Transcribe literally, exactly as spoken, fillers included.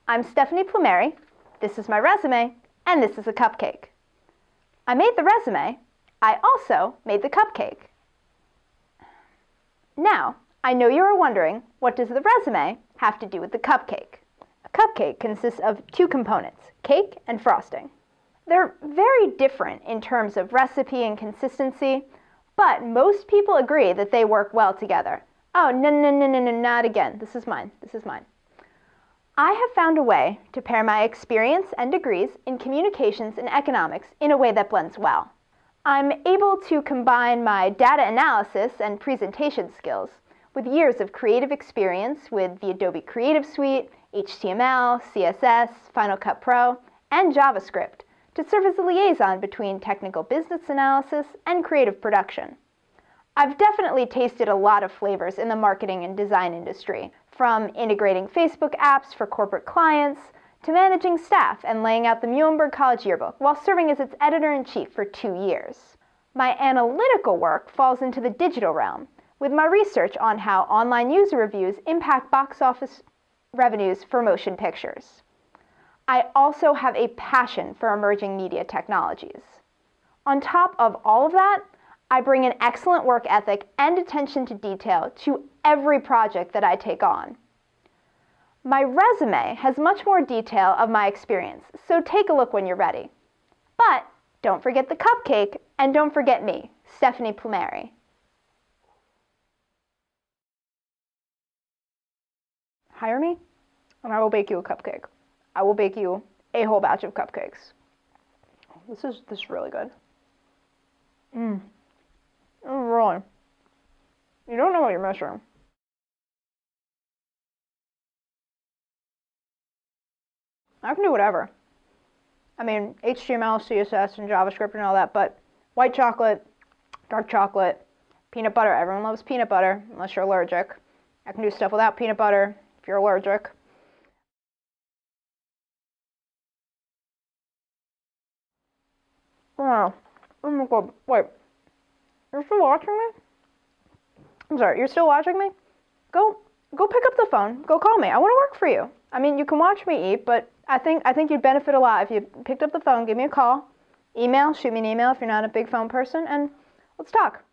I'm Stephanie Plumeri, this is my resume, and this is a cupcake. I made the resume, I also made the cupcake. Now, I know you are wondering, what does the resume have to do with the cupcake? A cupcake consists of two components, cake and frosting. They're very different in terms of recipe and consistency, but most people agree that they work well together. Oh, no, no, no, no, no, not again. This is mine. This is mine. I have found a way to pair my experience and degrees in communications and economics in a way that blends well. I'm able to combine my data analysis and presentation skills with years of creative experience with the Adobe Creative Suite, H T M L, C S S, Final Cut Pro, and JavaScript to serve as a liaison between technical business analysis and creative production. I've definitely tasted a lot of flavors in the marketing and design industry, from integrating Facebook apps for corporate clients to managing staff and laying out the Muhlenberg College yearbook while serving as its editor-in-chief for two years. My analytical work falls into the digital realm, with my research on how online user reviews impact box office revenues for motion pictures. I also have a passion for emerging media technologies. On top of all of that, I bring an excellent work ethic and attention to detail to every project that I take on. My resume has much more detail of my experience, so take a look when you're ready. But don't forget the cupcake, and don't forget me, Stephanie Plumeri. Hire me, and I will bake you a cupcake. I will bake you a whole batch of cupcakes. This is this is really good. Mmm. Oh, really. You don't know what you're missing. I can do whatever. I mean, H T M L, C S S, and JavaScript and all that, but white chocolate, dark chocolate, peanut butter. Everyone loves peanut butter, unless you're allergic. I can do stuff without peanut butter if you're allergic. Oh, oh my god, wait. You're still watching me? I'm sorry, you're still watching me? Go, go pick up the phone. Go call me. I want to work for you. I mean, you can watch me eat, but I think I think you'd benefit a lot if you picked up the phone, give me a call, email, shoot me an email if you're not a big phone person, and let's talk.